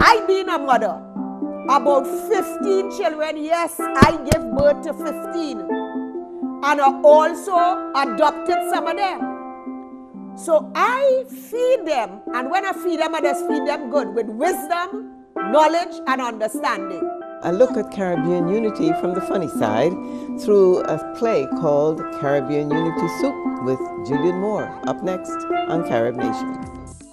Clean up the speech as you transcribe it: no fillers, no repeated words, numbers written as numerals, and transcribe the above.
I being a mother, about 15 children, yes, I give birth to 15. And I also adopted some of them. So I feed them, and when I feed them, I just feed them good with wisdom, knowledge, and understanding. I look at Caribbean unity from the funny side through a play called Caribbean Unity Soup with Julian Moore, up next on Carib Nation.